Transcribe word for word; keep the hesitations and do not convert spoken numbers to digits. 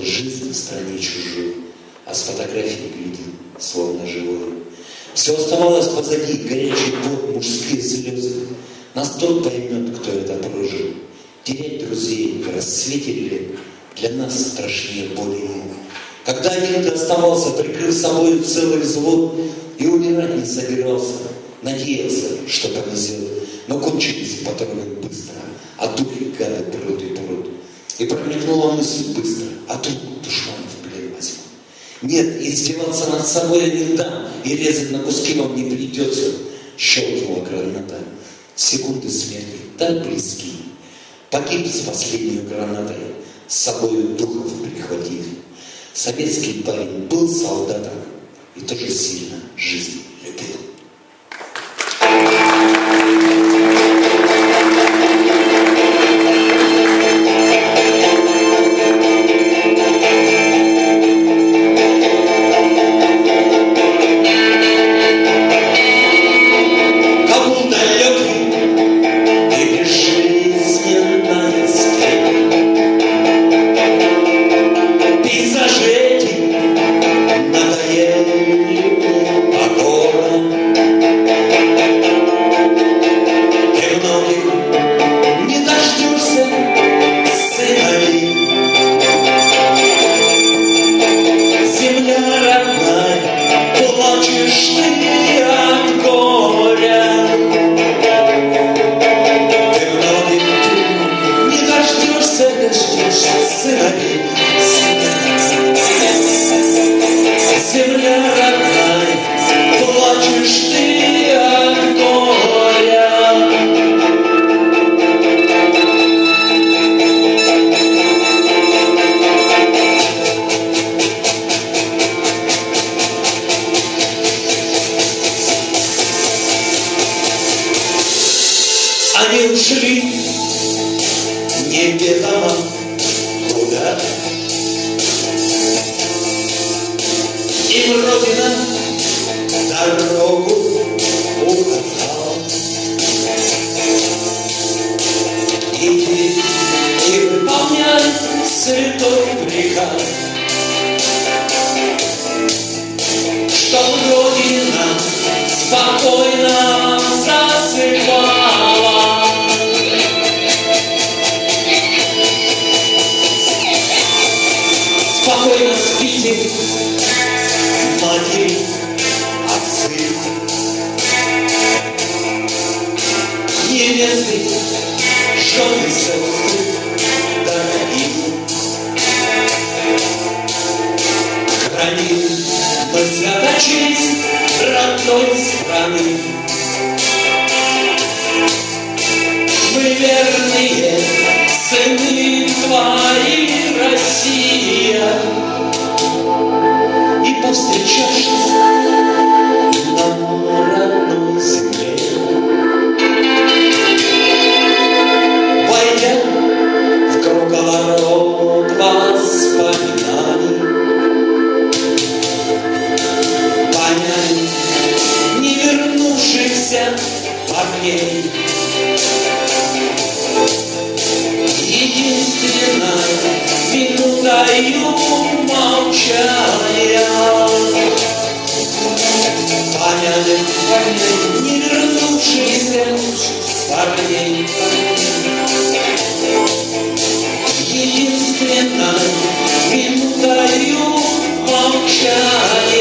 жизнь в стране чужой, а с фотографией глядел, словно живой. Все оставалось позади, горячий пот, мужские слезы. Нас тот поймет, кто это прожил. Терять друзей в рассвете лет для нас страшнее боли нет. Когда один ты оставался, прикрыв собою целый взвод, и умирать не собирался, надеялся, что повезет. Но кончились патроны быстро, а духи гады прут и прут. И промелькнула мысль быстро, а тут душман в плен возьму. Нет, издеваться над собой я не дам, и резать на куски вам не придется. Щелкнула граната. Секунды смерти так близки. Погиб с последней гранатой, с собою духов прихватив. Советский парень был солдатом и тоже сильно жизнь любил. Они ушли неведомо куда. Им Родина дорогу указала. Иди и выполняй святой приказ, чтоб Родина спокойно засыпала. Спокойно спите, матери, отцы, невесты, жены, сестры, дорогие. Храним мы свято-честь родной страны. Мы верные сыны твои, Россия, и повстречавшись на родной земле, войдя в круговорот воспоминаний, поняли не вернувшихся парней. Единственная минутою молчания поняли не вернувшихся парней. Единственная минутою молчания